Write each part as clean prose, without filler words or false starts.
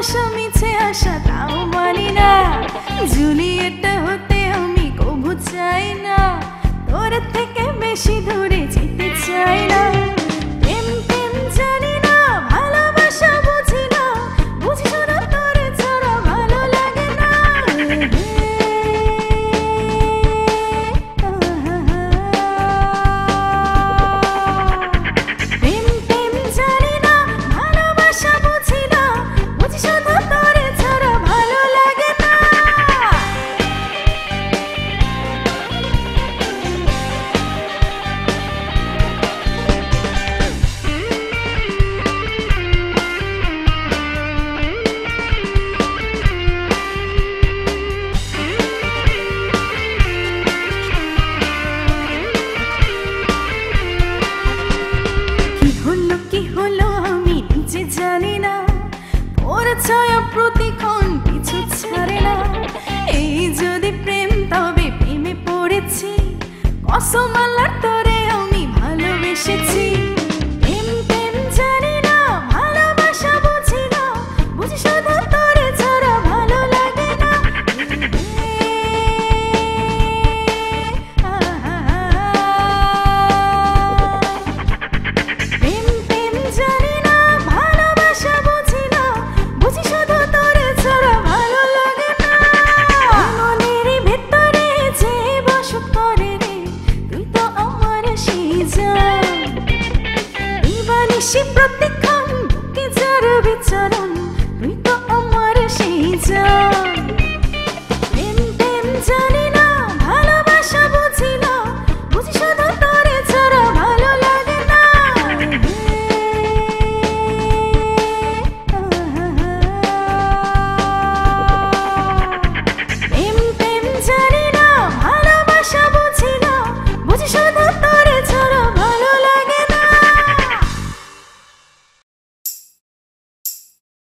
ভালোবাসা মিছে আশা তাও মানি না, জুলিয়েটটা হতে আমি কবু চাই না, তোর থেকে বেশি দূরে যেতে চাই না। প্রেম প্রেম জানি না, ভালোবাসা বুঝি না, বুঝি না তোর ছাড়া ভালো লাগে না। প্রেম প্রেম জানি না, ভালোবাসা বুঝি না, বুঝি শুধু তোর ছাড়া ভালো লাগে না। কি হলো আমি নিজে জানি না, ওর ছায়া প্রতিক্ষণ পিছু ছাড়ে না। এই যদি প্রেম তবে প্রেমে পড়েছি, কসম আল্লাহর তোরে আমি ভালোবেসেছি। প্রেম প্রেম জানি না, ভালোবাসা বুঝি না, বুঝি শুধু তোরে ছাড়া ভালো লাগে না। প্রেম প্রেম জানি না, ভালোবাসা বুঝি না, বুঝি শুধু তোরে ছাড়া ভালো লাগে না। মনের ভেতরে যে বাস করে রে, তুই তো আমার সেই জান। দিবানিশি প্রতিক্ষণ বুকে যার বিচরণ, তুই তো আমার সেই জান। প্রেম প্রেম জানি না, ভালোবাসা বুঝি না, বুঝি শুধু তোরে ছাড়া ভালো লাগে না। প্রেম প্রেম জানি না, ভালোবাসা বুঝি না, বুঝি শুধু তোরে ছাড়া ভালো লাগে না।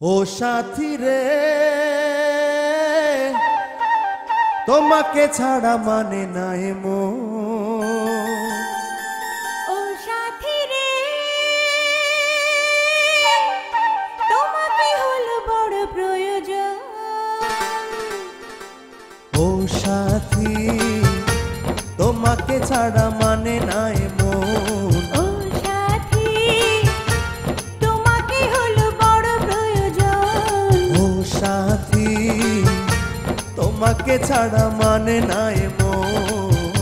ও সাথী রে তোমাকে ছাড়া মানে নাই মন ও সাথী রে তোমাকে হলো বড় প্রয়োজন ও সাথী তোমাকে ছাড়া মানে নাই মন ও সাথী তোমাকে হলো বড় প্রয়োজন ও সাথী তোমাকে ছাড়া মানে নাই মন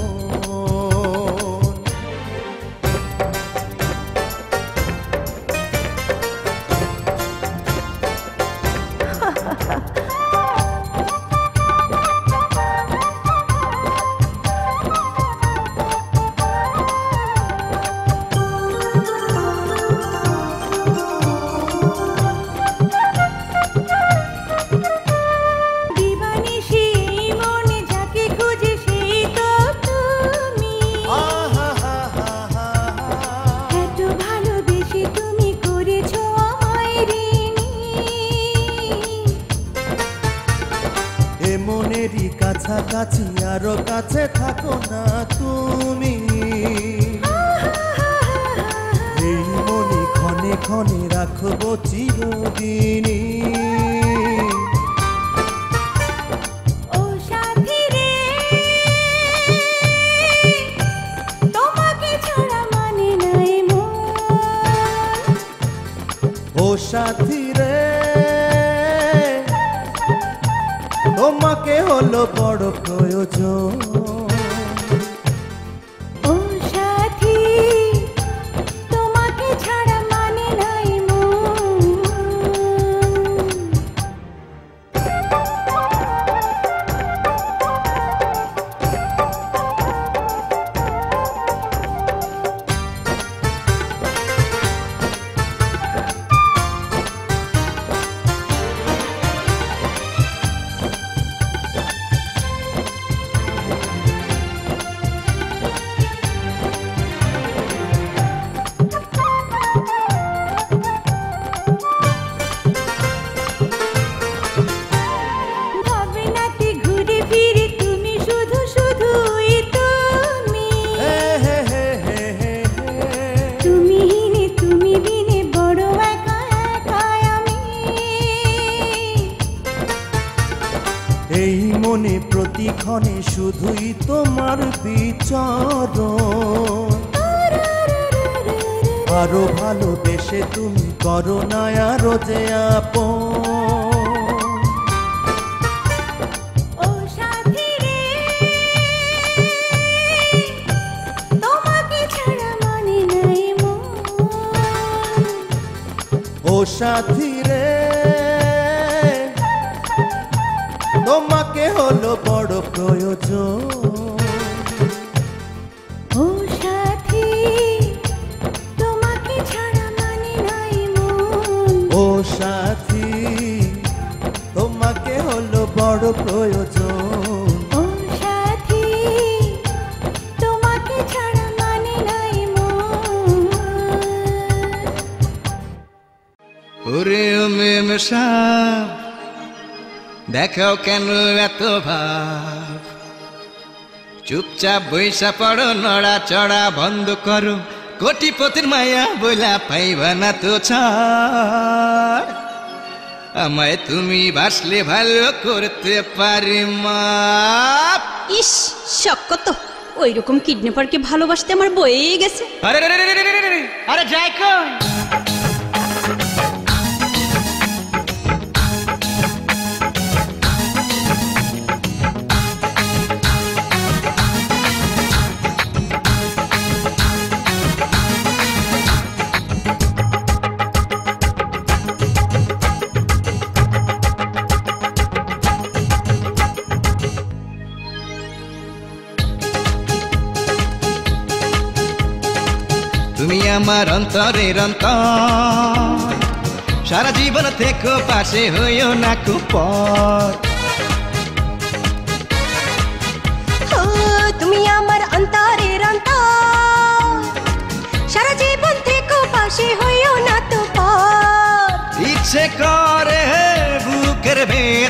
মনেরই কাছাকাছি আরো কাছে থাকো না তুমি এই মনে ক্ষণে ক্ষণে রাখবো চিরদিনই ও সাথী রে তোমাকে ছাড়া মানে নাই মন ও সাথী রে তোমাকে হলো বড় প্রয়োজন ও সাথী তোমাকে ছাড়া মানে নাই মন এই মনে প্রতিক্ষণে শুধুই তোমার বিচরণ আরো ভালোবেসে তুমি করো না আরো যে আপন ও সাথী রে তোমাকে ছাড়া মানে নাই মন ও সাথী রে তোমাকে হলো বড় প্রয়োজন ও সাথী তোমাকে ছাড়া মানে নাই মন ও সাথী তোমাকে হলো বড় প্রয়োজন ও সাথী তোমাকে ছাড়া মানে নাই মন ওরে ও মেমসা দেখাও কেন এত ভাব চুপচাপ বৈশা পড়ো নড়া চড়া বন্ধ করো কোটিপতির মায়া বইলা পাইবা না তো ছাড় আমায় তুমি বাসলে ভালো করতে পারি মাপ ইস শক্ক তো ওই রকম কিডন্যাপারকে ভালোবাসতে আমার বয়েই গেছে আরে আরে যাই কই তুমি আমার অন্তরের অন্তর সারা জীবন থেকো পাশে হইও না কুপর তুমি আমার অন্তরের অন্তর সারা জীবন থেকো পাশে হইও না তো পর ইচ্ছে করে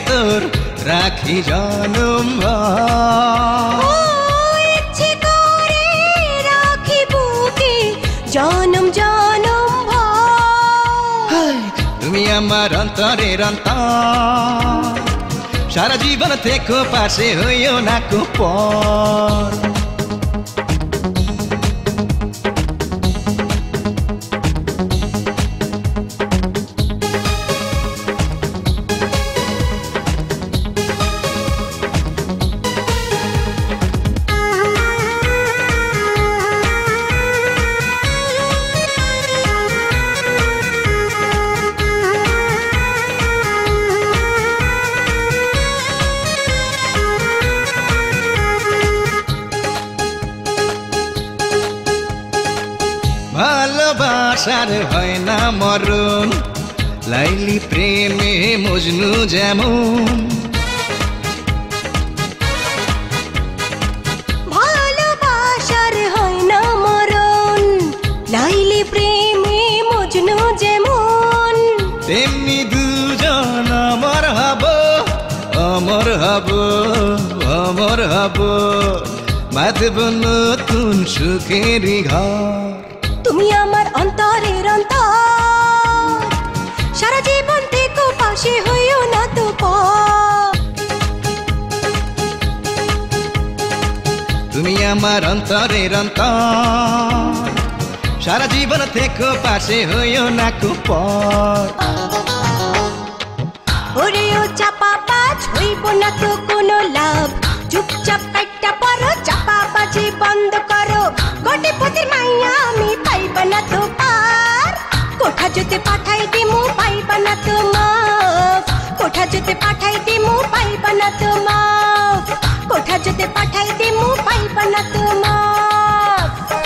তোর রাখি জনম ও ইচ্ছে করে রাখি বুকে জনম জনম ভর। তুমি আমার অন্তরের অন্তর, সারা জীবন থেকো পাশে হইও না কো পর। ভালোবাসার হয় না মরণ, লাইলি প্রেমে মজনু যেমন। ভালোবাসার হয় না মরণ, লাইলি প্রেমে মজনু যেমন। তেমনি দুজন অমর হব, অমর হব, অমর হব, বাঁধব নতুন সুখের ঘর। তুমি আমার অন্তরের অন্তর, সারা জীবন থেকো পাশে হইও না তো পর। তুমি আমার অন্তরের অন্তর, সারা জীবন থেকো পাশে হইও না কো পর। ওরে ও চাপা বাজ হইব না তো কোনো লাভ, চুপচাপ কাটটা পড়ো, চাপা বাজি বন্ধ করো। কোটিপতির মাইয়া আমি পাইবা না তো পার, কোঠা যেতে পাঠাই দিমু পাইবা না তো মাফ। কোঠা যেতে পাঠাই দিমু পাইবা না তো মাফ, কোঠা যেতে পাঠাই দিমু পাইবা না তো মাফ।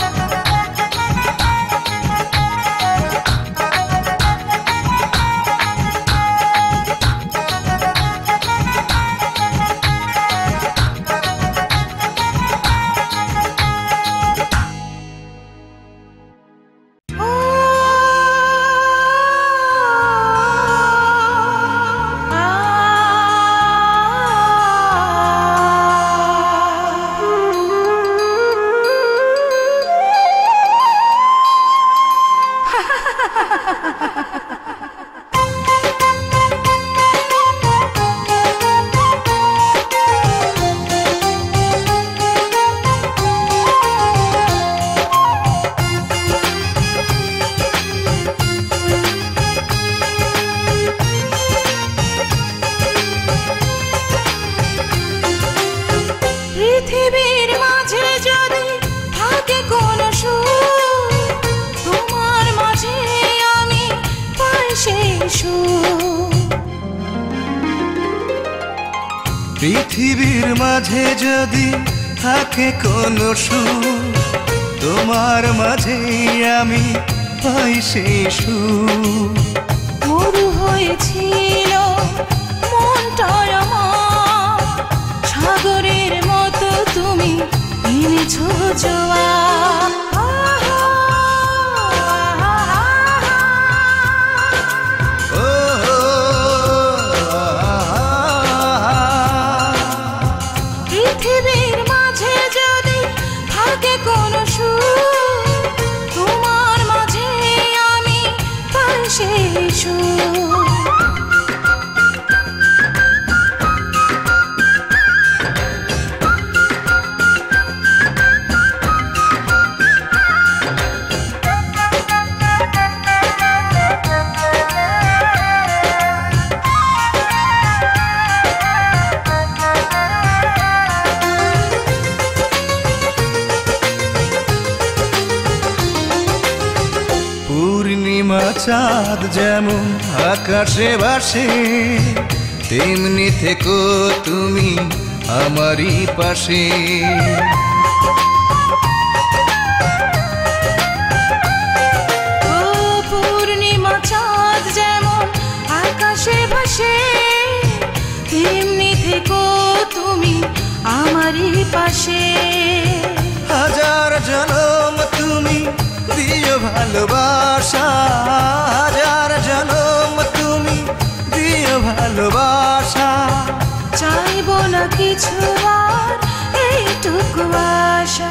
পৃথিবীর মাঝে যদি থাকে কোনো সুর, তোমার মাঝে আমি পাই সেই সুর। পৃথিবীর মাঝে যদি থাকে কোনো সুর, তোমার মাঝে আমি পাই সেই সুর। মরু হয়েছিল মনটা আমার, সাগরের মতো তুমি এনেছো জোয়ার। পৃথিবীর মাঝে যদি থাকে কোনো সুর, তোমার মাঝে আমি পাই সেই সুর। পূর্ণিমা চাঁদ যেমন আকাশে ভাসে, তেমনি থেকো তুমি আমারই পাশে। ও পূর্ণিমা চাঁদ যেমন আকাশে ভাসে, তেমনি থেকো তুমি আমারই পাশে। হাজার জনম তুমি দিও ভালোবাসা, হাজার জনম তুমি দিও ভালোবাসা। চাইবো না কিছু আর এইটুকু আশা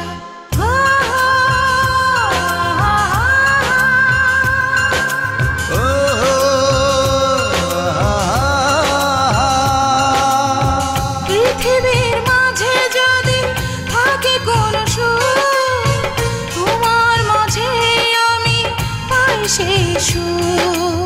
পৃথিবীর মাঝে যদি থাকে কোনো সুখ তোমার মাঝে আমি পাই সেই সুখ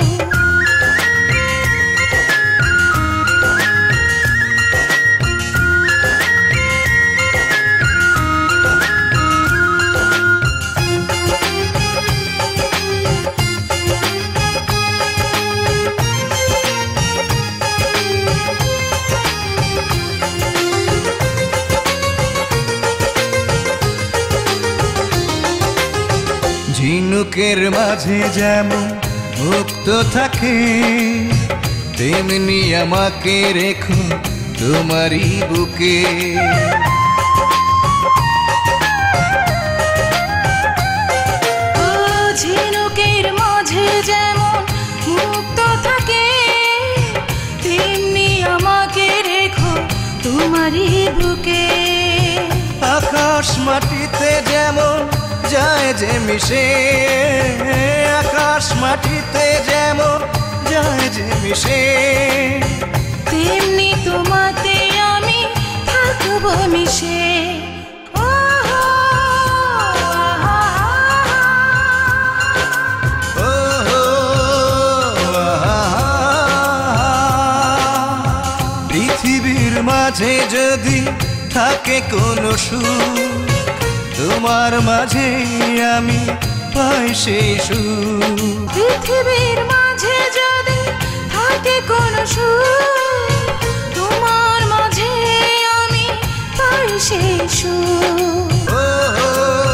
ঝিনুকের মাঝে যেমন মুক্ত থাকে তেমনি আমাকে রেখো তোমারই বুকে ঝিনুকের মাঝে যেমন মুক্ত থাকে তেমনি আমাকে রেখো তোমারই বুকে আকাশ মাটিতে যেমন যায় যে মিশে আকাশ মাটিতে যেমন যায় যে মিশে তেমনি তোমাতে আমি থাকবো মিশে পৃথিবীর মাঝে যদি থাকে কোনো সুখ তোমার মাঝে আমি পাই সেই সুখ পৃথিবীর মাঝে যদি থাকে কোনো সুখ তোমার মাঝে আমি পাই সেই সুখ